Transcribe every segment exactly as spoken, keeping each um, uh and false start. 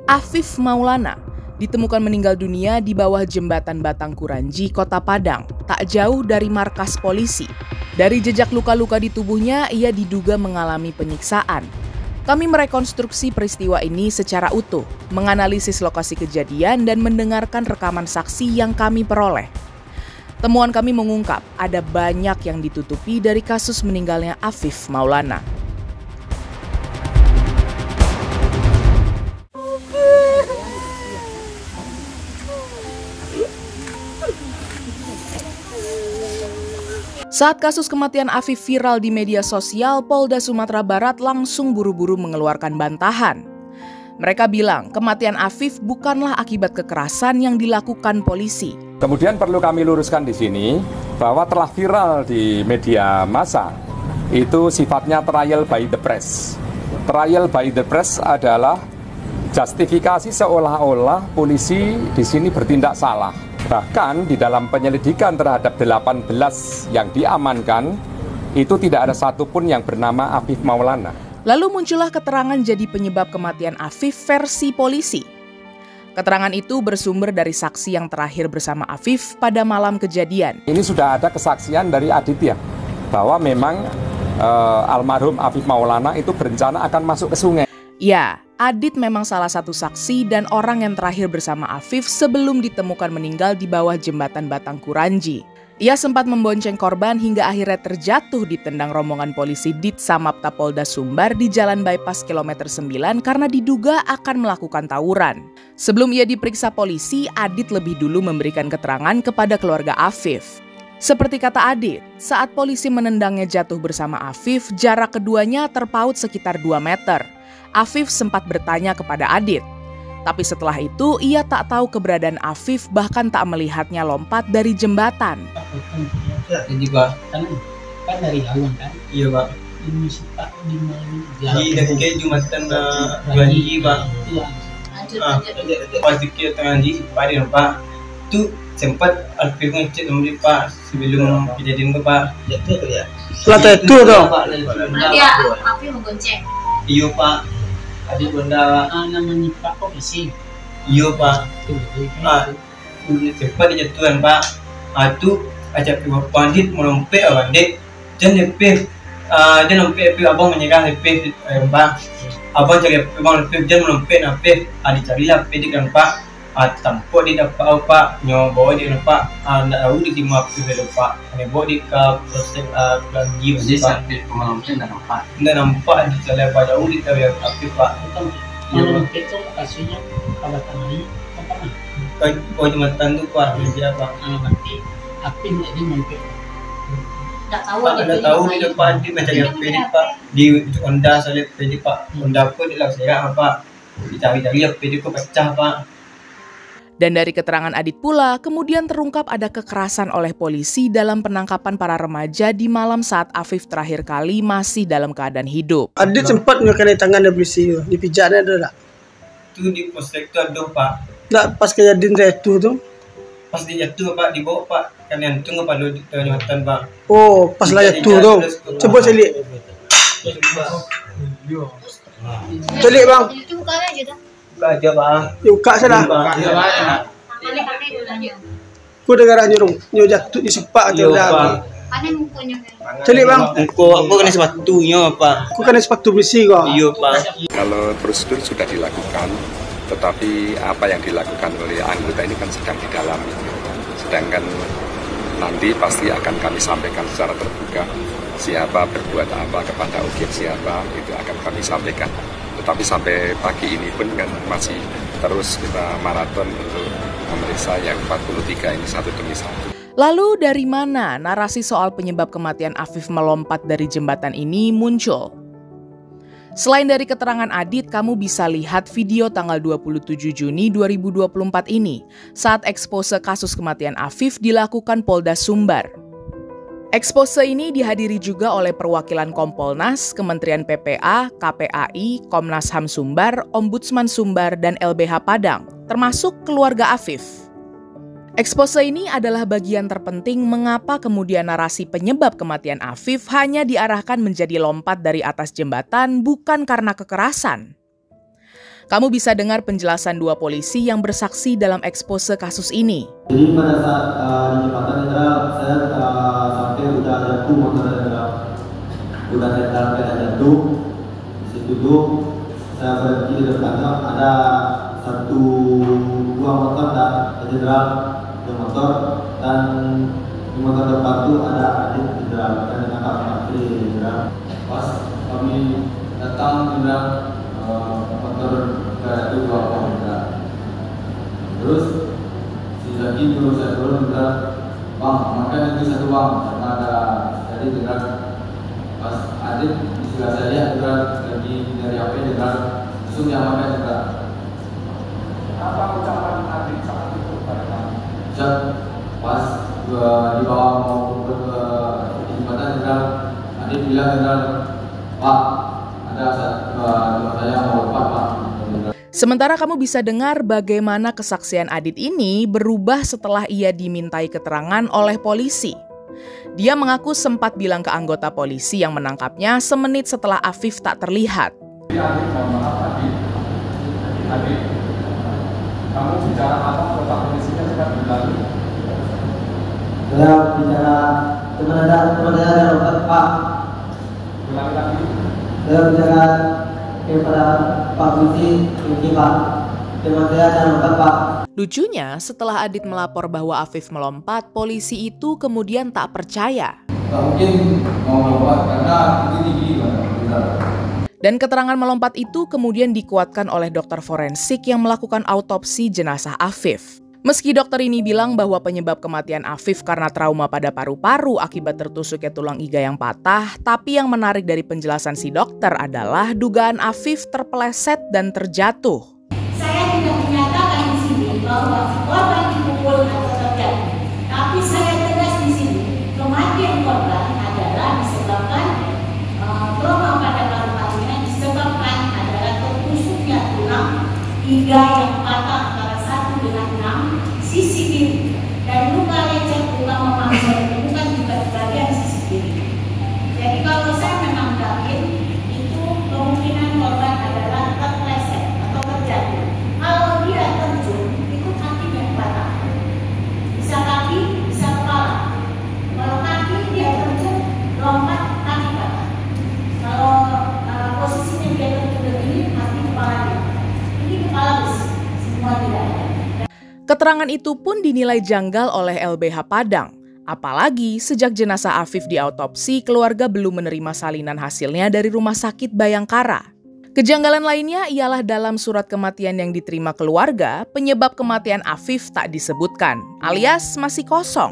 Afif Maulana ditemukan meninggal dunia di bawah jembatan Batang Kuranji, Kota Padang, tak jauh dari markas polisi. Dari jejak luka-luka di tubuhnya, ia diduga mengalami penyiksaan. Kami merekonstruksi peristiwa ini secara utuh, menganalisis lokasi kejadian dan mendengarkan rekaman saksi yang kami peroleh. Temuan kami mengungkap ada banyak yang ditutupi dari kasus meninggalnya Afif Maulana. Saat kasus kematian Afif viral di media sosial, Polda Sumatera Barat langsung buru-buru mengeluarkan bantahan. Mereka bilang kematian Afif bukanlah akibat kekerasan yang dilakukan polisi. Kemudian perlu kami luruskan di sini bahwa telah viral di media massa itu sifatnya trial by the press. Trial by the press adalah justifikasi seolah-olah polisi di sini bertindak salah. Bahkan di dalam penyelidikan terhadap delapan belas yang diamankan, itu tidak ada satupun yang bernama Afif Maulana. Lalu muncullah keterangan jadi penyebab kematian Afif versi polisi. Keterangan itu bersumber dari saksi yang terakhir bersama Afif pada malam kejadian. Ini sudah ada kesaksian dari Aditya, bahwa memang uh, almarhum Afif Maulana itu berencana akan masuk ke sungai. Ya, Adit memang salah satu saksi dan orang yang terakhir bersama Afif sebelum ditemukan meninggal di bawah jembatan Batang Kuranji. Ia sempat membonceng korban hingga akhirnya terjatuh ditendang rombongan polisi Ditsamapta Polda Sumbar di Jalan Bypass kilometer sembilan karena diduga akan melakukan tawuran. Sebelum ia diperiksa polisi, Adit lebih dulu memberikan keterangan kepada keluarga Afif. Seperti kata Adit, saat polisi menendangnya jatuh bersama Afif, jarak keduanya terpaut sekitar dua meter. Afif sempat bertanya kepada Adit, tapi setelah itu ia tak tahu keberadaan Afif, bahkan tak melihatnya lompat dari jembatan. Jadi Pak, kan, kan dari awal kan? Iya Pak. Ini sih Pak, di mana? Di dekat jembatan Kuranji Pak. Iya. Pas dikit tengah di Padang Pak, itu sempat Afif ngecek nomor Pak sebelum kejadian itu Pak. Jatuh ya? Setelah itu dong. Nanti Afif menggonceng. Iya Pak. Ada benda Ah, namanya Pak Polisi. iya Pak. Ah, cepat dia jatuhan Pak. Ah tu ajak pergi pandit melompet awak dek. Jangan lepeh. Ah dia lompet lepeh abang menyerang lepeh Pak. Abang cari abang lepeh jangan melompet napeh. Ah dicarilah lepeh di kan Pak. Ah tampuk dia dapat Pak. Nyawa bawa dia Pak. Ah nak tahu di timur apa dia Pak. Kami bawa di ke proses ah Kuranji Pak. Jadi sampai melompet dan nampak. Tidak nampak di jalan Pak jauh di tahu yang apa Pak. Melompet itu lokasinya pada tangannya apa mana? Kau jembatan tu Pak, dia apa? Ah, berarti Afif jadi melompet. Nggak tahu Pak, anda tahu di depan di macam yang pedih Pak. Di Honda saya pedih Pak. Honda pun dia saya apa? Dicari-cari yang pedih kok pecah Pak. Dan dari keterangan Adit pula, kemudian terungkap ada kekerasan oleh polisi dalam penangkapan para remaja di malam saat Afif terakhir kali masih dalam keadaan hidup. Adit sempat mengenai tangan dari polisi, dipijatnya ada tak? Itu di prospektor tu Pak. Tak pas kejadian jatuh tu? Pas dia jatuh Pak, dibawa Pak. Kan yang tunggu Pak di jembatan Pak. Oh, pas lah jatuh tu. Coba saya lihat. Celik bang. Itu bukan aja dah. Buka aja Pak. Yuk kak saya dah. Pakai pakai dulunya. Ku dengar nyurung, nyur jatuh di sepak atau dah. Pakai mukunya. Celik bang. Aku aku kena sepatunya Pak. Ku kena sepatu besi kau. Iya Pak. Kalau prosedur sudah dilakukan, tetapi apa yang dilakukan oleh anggota ini kan sedang didalami. Sedangkan nanti pasti akan kami sampaikan secara terbuka siapa berbuat apa kepada objek siapa, itu akan kami sampaikan. Tetapi sampai pagi ini pun kan masih terus kita maraton untuk memeriksa yang empat puluh tiga ini satu demi satu. Lalu dari mana narasi soal penyebab kematian Afif melompat dari jembatan ini muncul? Selain dari keterangan Adit, kamu bisa lihat video tanggal dua puluh tujuh Juni dua ribu dua puluh empat ini saat ekspose kasus kematian Afif dilakukan Polda Sumbar. Ekspose ini dihadiri juga oleh perwakilan Kompolnas, Kementerian P P A, K P A I, Komnas H A M Sumbar, Ombudsman Sumbar, dan L B H Padang, termasuk keluarga Afif. Ekspose ini adalah bagian terpenting mengapa kemudian narasi penyebab kematian Afif hanya diarahkan menjadi lompat dari atas jembatan bukan karena kekerasan. Kamu bisa dengar penjelasan dua polisi yang bersaksi dalam ekspose kasus ini. Jadi pada saat uh, di jembatan Jenderal, saya uh, sampai udah jatuh motor Jenderal, udah Jenderal kena jatuh. Di situ tuh saya berhenti di depannya, ada satu dua motor dan Jenderal dua motor, dan di motor depan tuh ada adik Jenderal dan dengan kakak Jenderal. Pas kami datang Jenderal, uh, motor itu dua Jenderal. Terus lagi terus saya turun Jenderal, bang, makan itu satu bang, karena ada jadi Jenderal. Pas adik di sebelah saya lihat Jenderal lagi dari H P Jenderal, langsung dia makan Jenderal. Apa ucapan adik saat itu pada kamu? Pas uh, di bawah mau ke jembatan Jenderal, adik bilang Jenderal, pak, ada saat uh, saya mau lepas pak. Sementara kamu bisa dengar bagaimana kesaksian Adit ini berubah setelah ia dimintai keterangan oleh polisi. Dia mengaku sempat bilang ke anggota polisi yang menangkapnya semenit setelah Afif tak terlihat. Adit, mohon maaf Adit. Adit, kamu bicara apa anggota polisinya sedang berlalu? Saya bicara teman ada teman saya ada obat pak. Ulangi lagi. Saya bicara kepada Pak Polisi, ini Pak, teman saya ada obat Pak. Lucunya, setelah Adit melapor bahwa Afif melompat, polisi itu kemudian tak percaya. Tak mungkin mau melompat karena itu tinggi Pak. Dan keterangan melompat itu kemudian dikuatkan oleh dokter forensik yang melakukan autopsi jenazah Afif. Meski dokter ini bilang bahwa penyebab kematian Afif karena trauma pada paru-paru akibat tertusuknya tulang iga yang patah, tapi yang menarik dari penjelasan si dokter adalah dugaan Afif terpeleset dan terjatuh. Saya tidak menyatakan di sini bahwa korban dipukul atau terjatuh, tapi saya tegas di sini kematian korban adalah disebabkan uh, trauma pada paru-parunya, disebabkan adalah tertusuknya tulang iga yang patah antara satu dengan enam sisi kiri, dan luka lecet luka memangsa ditemukan juga di bagian sisi kiri. Jadi kalau saya memang yakin itu kemungkinan korban adalah terpleset atau terjatuh. Kalau dia terjun itu kakinya patah, bisa kaki, bisa kepala. Kalau kaki dia terjun lompat kaki patah. Kalau uh, posisinya dia terjun begini pasti kepalanya. Ini kepala besi, semua tidak ada. Keterangan itu pun dinilai janggal oleh L B H Padang. Apalagi sejak jenazah Afif diautopsi, keluarga belum menerima salinan hasilnya dari Rumah Sakit Bayangkara. Kejanggalan lainnya ialah dalam surat kematian yang diterima keluarga, penyebab kematian Afif tak disebutkan, alias masih kosong.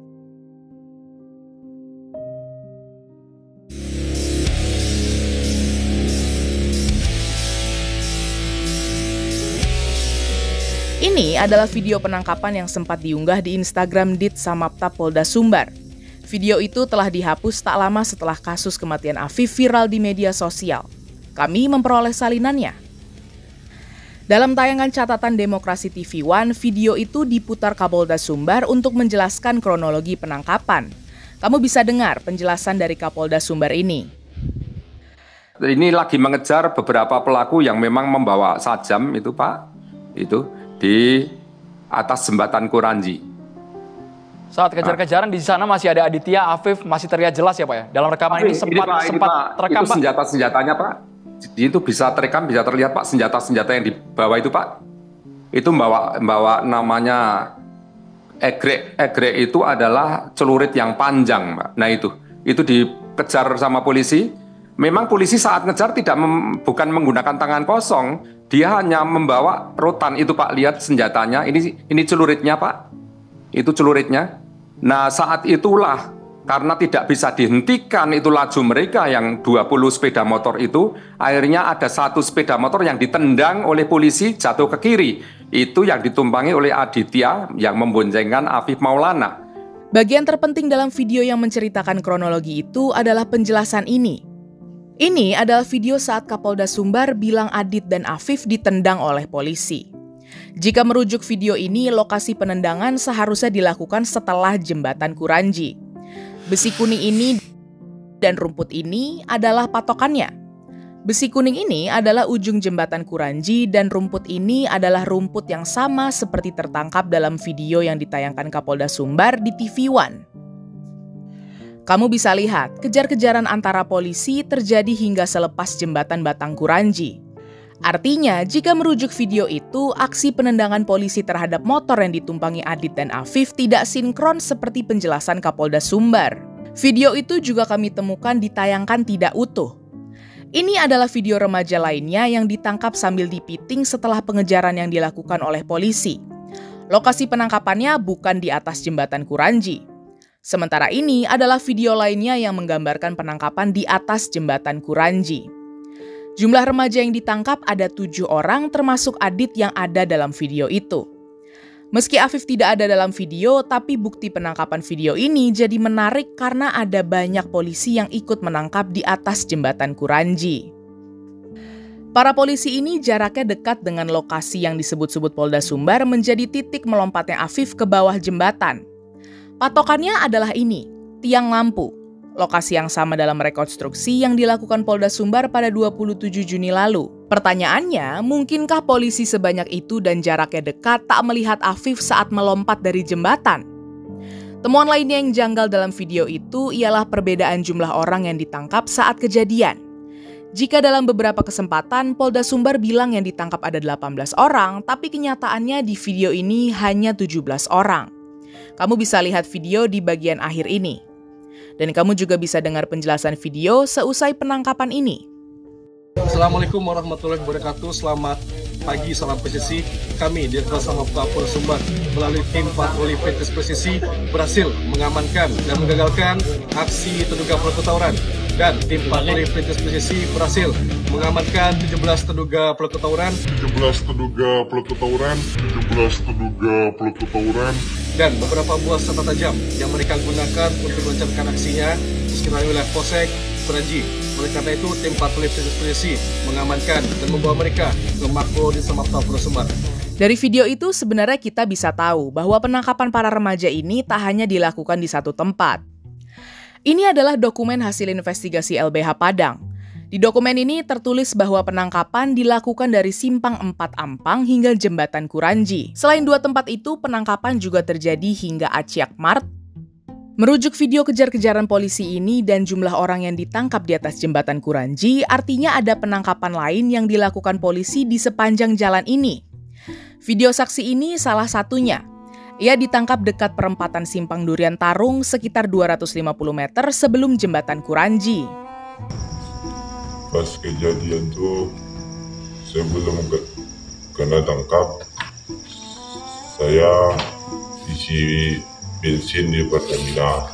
Ini adalah video penangkapan yang sempat diunggah di Instagram Dit Samapta Polda Sumbar. Video itu telah dihapus tak lama setelah kasus kematian Afif viral di media sosial. Kami memperoleh salinannya. Dalam tayangan catatan Demokrasi T V One, video itu diputar Kapolda Sumbar untuk menjelaskan kronologi penangkapan. Kamu bisa dengar penjelasan dari Kapolda Sumbar ini. Ini lagi mengejar beberapa pelaku yang memang membawa sajam itu Pak, itu di atas jembatan Kuranji. Saat kejar-kejaran di sana masih ada Aditya, Afif, masih terlihat jelas ya Pak ya? Dalam rekaman ini, ini sempat, ini, Pak, sempat ini, Pak, terekam itu senjata-senjatanya Pak, itu bisa terekam, bisa terlihat Pak, senjata-senjata yang dibawa itu Pak. Itu membawa, membawa namanya egrek, egrek itu adalah celurit yang panjang Pak. Nah itu, itu dikejar sama polisi. Memang polisi saat ngejar tidak mem, bukan menggunakan tangan kosong, dia hanya membawa rotan itu Pak, lihat senjatanya, ini ini celuritnya Pak, itu celuritnya. Nah saat itulah karena tidak bisa dihentikan itu laju mereka yang dua puluh sepeda motor itu, akhirnya ada satu sepeda motor yang ditendang oleh polisi jatuh ke kiri, itu yang ditumpangi oleh Aditya yang memboncengkan Afif Maulana. Bagian terpenting dalam video yang menceritakan kronologi itu adalah penjelasan ini. Ini adalah video saat Kapolda Sumbar bilang Adit dan Afif ditendang oleh polisi. Jika merujuk video ini, lokasi penendangan seharusnya dilakukan setelah jembatan Kuranji. Besi kuning ini dan rumput ini adalah patokannya. Besi kuning ini adalah ujung jembatan Kuranji dan rumput ini adalah rumput yang sama seperti tertangkap dalam video yang ditayangkan Kapolda Sumbar di T V One. Kamu bisa lihat, kejar-kejaran antara polisi terjadi hingga selepas jembatan Batang Kuranji. Artinya, jika merujuk video itu, aksi penendangan polisi terhadap motor yang ditumpangi Adit dan Afif tidak sinkron seperti penjelasan Kapolda Sumbar. Video itu juga kami temukan ditayangkan tidak utuh. Ini adalah video remaja lainnya yang ditangkap sambil dipiting setelah pengejaran yang dilakukan oleh polisi. Lokasi penangkapannya bukan di atas jembatan Kuranji. Sementara ini adalah video lainnya yang menggambarkan penangkapan di atas jembatan Kuranji. Jumlah remaja yang ditangkap ada tujuh orang termasuk Adit yang ada dalam video itu. Meski Afif tidak ada dalam video, tapi bukti penangkapan video ini jadi menarik karena ada banyak polisi yang ikut menangkap di atas jembatan Kuranji. Para polisi ini jaraknya dekat dengan lokasi yang disebut-sebut Polda Sumbar menjadi titik melompatnya Afif ke bawah jembatan. Patokannya adalah ini, tiang lampu, lokasi yang sama dalam rekonstruksi yang dilakukan Polda Sumbar pada dua puluh tujuh Juni lalu. Pertanyaannya, mungkinkah polisi sebanyak itu dan jaraknya dekat tak melihat Afif saat melompat dari jembatan? Temuan lainnya yang janggal dalam video itu ialah perbedaan jumlah orang yang ditangkap saat kejadian. Jika dalam beberapa kesempatan Polda Sumbar bilang yang ditangkap ada delapan belas orang, tapi kenyataannya di video ini hanya tujuh belas orang. Kamu bisa lihat video di bagian akhir ini. Dan kamu juga bisa dengar penjelasan video seusai penangkapan ini. Assalamualaikum warahmatullahi wabarakatuh. Selamat pagi, salam presisi. Kami di Direktorat Polda Sumbar melalui tim patroli Petis Presisi berhasil mengamankan dan menggagalkan aksi terduga pelaku tawuran. Dan tim patroli Petis Presisi berhasil mengamankan tujuh belas terduga pelaku tawuran, tujuh belas terduga pelaku tawuran, tujuh belas terduga pelaku tawuran, dan beberapa buah senjata tajam yang mereka gunakan untuk melancarkan aksinya di sekitar wilayah Polsek Kuranji. Oleh karena itu, tim patroli Petis Presisi mengamankan dan membawa mereka ke Mako di Polda Sumbar. Dari video itu sebenarnya kita bisa tahu bahwa penangkapan para remaja ini tak hanya dilakukan di satu tempat. Ini adalah dokumen hasil investigasi L B H Padang. Di dokumen ini tertulis bahwa penangkapan dilakukan dari Simpang empat Ampang hingga Jembatan Kuranji. Selain dua tempat itu, penangkapan juga terjadi hingga Aciak Mart. Merujuk video kejar-kejaran polisi ini dan jumlah orang yang ditangkap di atas Jembatan Kuranji, artinya ada penangkapan lain yang dilakukan polisi di sepanjang jalan ini. Video saksi ini salah satunya. Ia ditangkap dekat perempatan Simpang Durian Tarung sekitar dua ratus lima puluh meter sebelum Jembatan Kuranji. Pas kejadian itu, sebelum ke, kena tangkap, saya isi bensin di Pertamina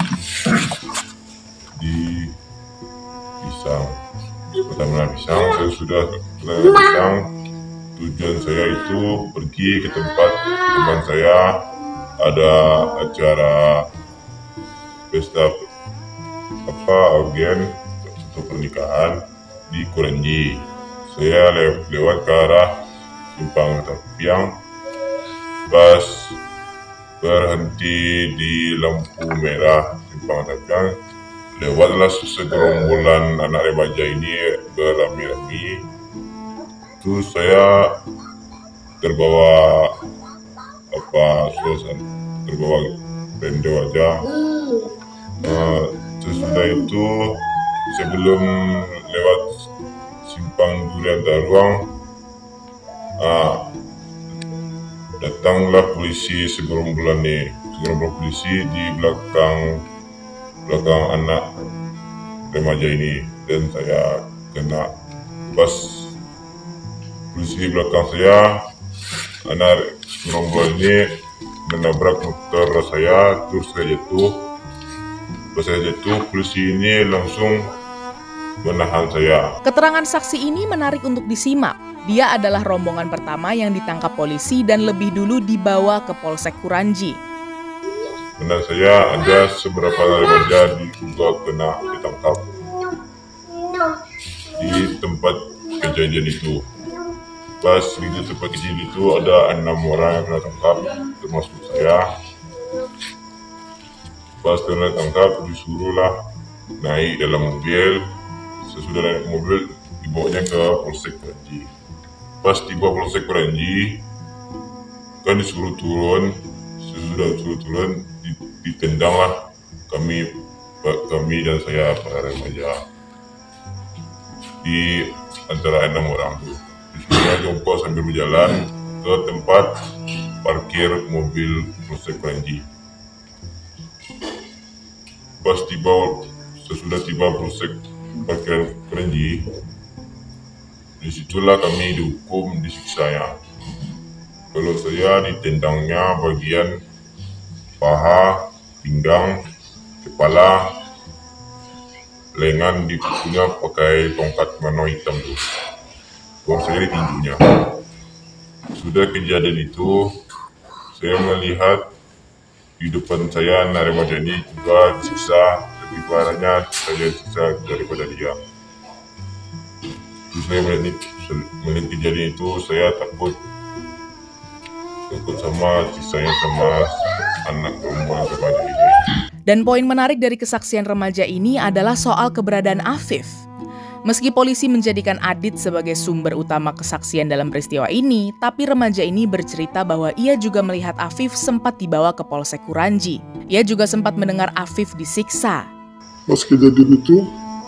di Pisang. Pertamina Pisang, saya sudah Pertamina Pisang. Tujuan saya itu pergi ke tempat teman saya ada acara pesta apa agen untuk pernikahan di Kuranji. Saya le lewat ke arah Simpang Tapiang, pas berhenti di lampu merah Simpang Tapiang, lewatlah segerombolan anak remaja ini beramai-ramai. Terus saya terbawa apa suasana, terbawa rendo aja. Uh, sesudah itu sebelum lewat Simpang Durian Tarung, uh, datanglah polisi segerombolan nih, segerombolan polisi di belakang belakang anak remaja ini, dan saya kena pas polisi di belakang saya, anak gerombolan ini menabrak motor saya, terus saya jatuh. Pas saya jatuh, polisi ini langsung menahan saya. Keterangan saksi ini menarik untuk disimak. Dia adalah rombongan pertama yang ditangkap polisi dan lebih dulu dibawa ke Polsek Kuranji. Benar, saya ada seberapa remaja juga kena ditangkap di tempat kejadian itu. Pas di tempat kejadian itu ada enam orang yang kena tangkap, termasuk saya. Pas kena tangkap, disuruhlah naik dalam mobil. Sesudah naik mobil, dibawanya ke Polsek Kranji. Pas tiba Polsek Kranji, kan disuruh turun, sesudah disuruh turun, ditendanglah kami, kami dan saya para remaja di antara enam orang itu. Disuruhnya jongkok sambil berjalan ke tempat parkir mobil Polsek Kranji. Pas tiba, sesudah tiba Polsek parkir Kranji, disitulah kami dihukum, disiksanya. Kalau saya ditendangnya bagian paha, pinggang, kepala, lengan, dipukulnya pakai tongkat mano hitam tuh. Kalau saya ditinjunya. Sudah kejadian itu, saya melihat di depan saya anak remaja ini juga disiksa, lebih parahnya saya disiksa daripada dia. Terus saya melihat, melihat kejadian itu, saya takut takut sama sisanya sama anak perempuan remaja ini. Dan poin menarik dari kesaksian remaja ini adalah soal keberadaan Afif. Meski polisi menjadikan Adit sebagai sumber utama kesaksian dalam peristiwa ini, tapi remaja ini bercerita bahwa ia juga melihat Afif sempat dibawa ke Polsek Kranji. Ia juga sempat mendengar Afif disiksa. Pas kejadian itu,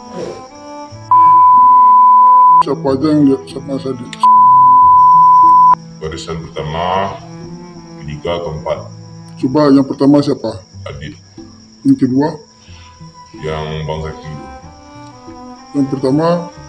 siapa aja yang lihat sama Sadit? Barisan pertama, ketiga, keempat. Coba yang pertama siapa? Adit. Yang kedua? Yang Bang Zaki. Yang pertama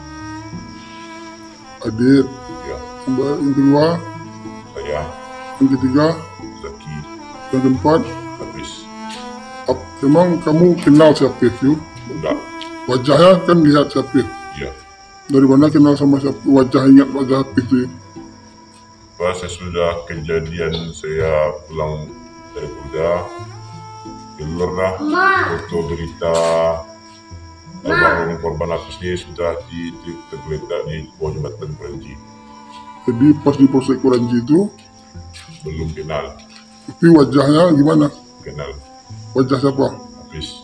Adit. Ya. Yang kedua? Saya. Yang ketiga? Zaki. Yang keempat? Hafiz. Emang kamu kenal si Afif yuk? Enggak. Wajahnya kan lihat si Afif? Iya. Dari mana kenal sama si Afif? Wajah ingat wajah Afif itu? Pas sesudah kejadian saya pulang dari kuliah, keluarlah foto berita almarhum korban Hafiz ini sudah tergeletak di bawah jembatan Kranji. Jadi pas di Polsek Kranji itu belum kenal. Tapi wajahnya gimana? Kenal. Wajah siapa? Hafiz.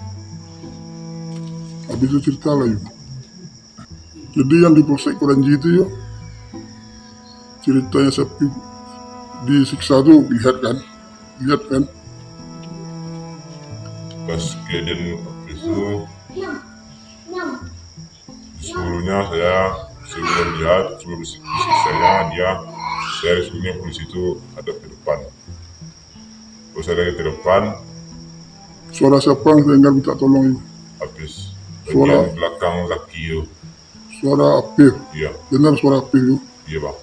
Habis itu cerita lah yuk. Jadi yang di Polsek Kranji itu yuk, ceritanya sapi disiksa tuh, lihat kan? Lihat kan? Pas kejadian itu, disuruhnya saya sebelum lihat, sebelum disiksanya dia, saya disuruhnya polisi itu hadap ke depan. Terus saya lihat ke depan. Suara siapa yang saya enggak minta tolong yuk? Hafiz. Suara Bagian belakang laki yuk. Suara Afif? Iya. Benar suara Afif yuk? Iya bang.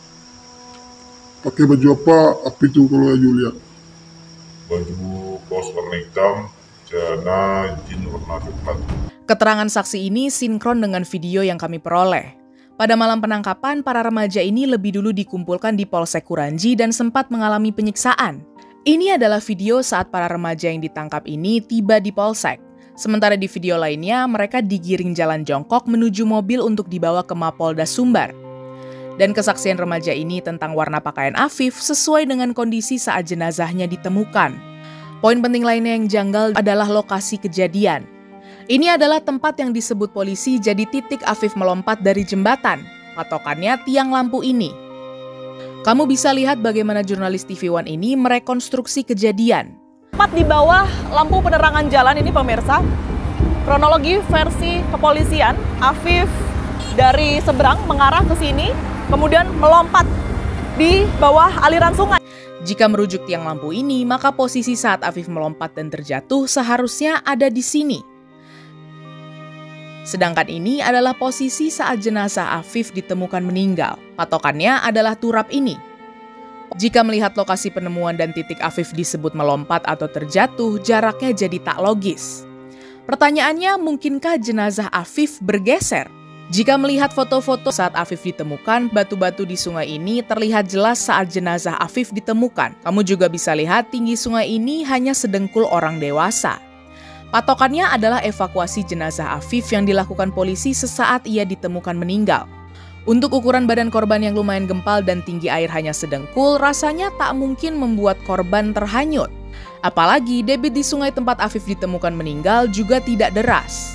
Pakai baju apa Afif itu kalau Ayu lihat? Baju kaos warna hitam, celana jeans warna coklat. Keterangan saksi ini sinkron dengan video yang kami peroleh. Pada malam penangkapan, para remaja ini lebih dulu dikumpulkan di Polsek Kranji dan sempat mengalami penyiksaan. Ini adalah video saat para remaja yang ditangkap ini tiba di Polsek. Sementara di video lainnya, mereka digiring jalan jongkok menuju mobil untuk dibawa ke Mapolda Sumbar. Dan kesaksian remaja ini tentang warna pakaian Afif sesuai dengan kondisi saat jenazahnya ditemukan. Poin penting lainnya yang janggal adalah lokasi kejadian. Ini adalah tempat yang disebut polisi jadi titik Afif melompat dari jembatan. Patokannya tiang lampu ini. Kamu bisa lihat bagaimana jurnalis T V One ini merekonstruksi kejadian. Tepat di bawah lampu penerangan jalan ini pemirsa, kronologi versi kepolisian, Afif dari seberang mengarah ke sini, kemudian melompat di bawah aliran sungai. Jika merujuk tiang lampu ini, maka posisi saat Afif melompat dan terjatuh seharusnya ada di sini. Sedangkan ini adalah posisi saat jenazah Afif ditemukan meninggal. Patokannya adalah turap ini. Jika melihat lokasi penemuan dan titik Afif disebut melompat atau terjatuh, jaraknya jadi tak logis. Pertanyaannya, mungkinkah jenazah Afif bergeser? Jika melihat foto-foto saat Afif ditemukan, batu-batu di sungai ini terlihat jelas saat jenazah Afif ditemukan. Kamu juga bisa lihat tinggi sungai ini hanya sedengkul orang dewasa. Patokannya adalah evakuasi jenazah Afif yang dilakukan polisi sesaat ia ditemukan meninggal. Untuk ukuran badan korban yang lumayan gempal dan tinggi air hanya sedengkul, rasanya tak mungkin membuat korban terhanyut. Apalagi debit di sungai tempat Afif ditemukan meninggal juga tidak deras.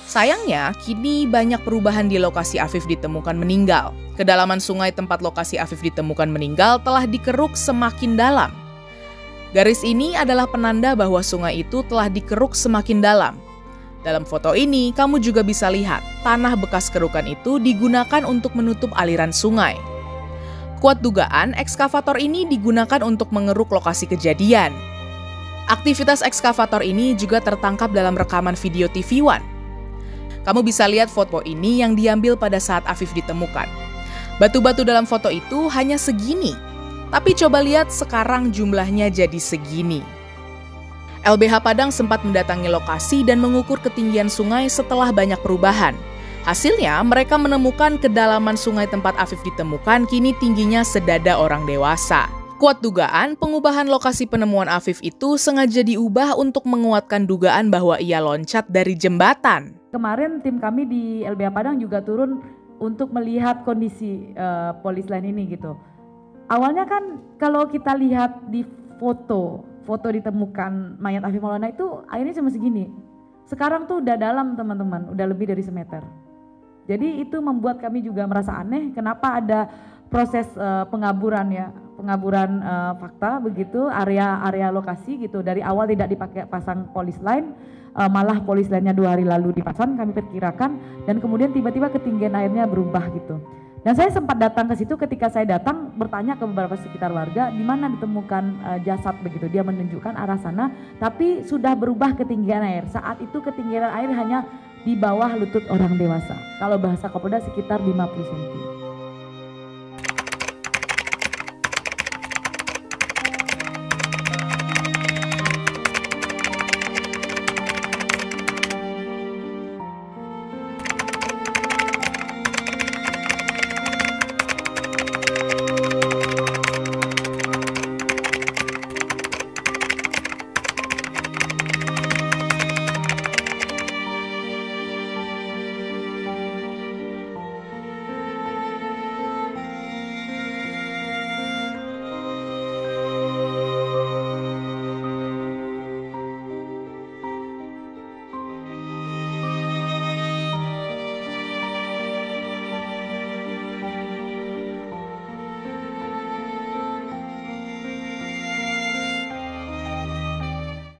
Sayangnya, kini banyak perubahan di lokasi Afif ditemukan meninggal. Kedalaman sungai tempat lokasi Afif ditemukan meninggal telah dikeruk semakin dalam. Garis ini adalah penanda bahwa sungai itu telah dikeruk semakin dalam. Dalam foto ini, kamu juga bisa lihat tanah bekas kerukan itu digunakan untuk menutup aliran sungai. Kuat dugaan, ekskavator ini digunakan untuk mengeruk lokasi kejadian. Aktivitas ekskavator ini juga tertangkap dalam rekaman video T V One. Kamu bisa lihat foto ini yang diambil pada saat Afif ditemukan. Batu-batu dalam foto itu hanya segini, tapi coba lihat sekarang jumlahnya jadi segini. L B H Padang sempat mendatangi lokasi dan mengukur ketinggian sungai setelah banyak perubahan. Hasilnya, mereka menemukan kedalaman sungai tempat Afif ditemukan kini tingginya sedada orang dewasa. Kuat dugaan, pengubahan lokasi penemuan Afif itu sengaja diubah untuk menguatkan dugaan bahwa ia loncat dari jembatan. Kemarin tim kami di L B H Padang juga turun untuk melihat kondisi uh, polis lain ini gitu. Awalnya kan kalau kita lihat di foto, foto ditemukan mayat Afif Maulana itu airnya cuma segini. Sekarang tuh udah dalam teman-teman, udah lebih dari semeter. Jadi itu membuat kami juga merasa aneh kenapa ada proses uh, pengaburan ya, pengaburan uh, fakta begitu, area-area lokasi gitu. Dari awal tidak dipakai pasang polis line, uh, malah polis lainnya dua hari lalu dipasang, kami perkirakan, dan kemudian tiba-tiba ketinggian airnya berubah gitu. Dan saya sempat datang ke situ, ketika saya datang bertanya ke beberapa sekitar warga di mana ditemukan uh, jasad begitu. Dia menunjukkan arah sana, tapi sudah berubah ketinggian air. Saat itu ketinggian air hanya di bawah lutut orang dewasa. Kalau bahasa Kapolda sekitar lima puluh sentimeter.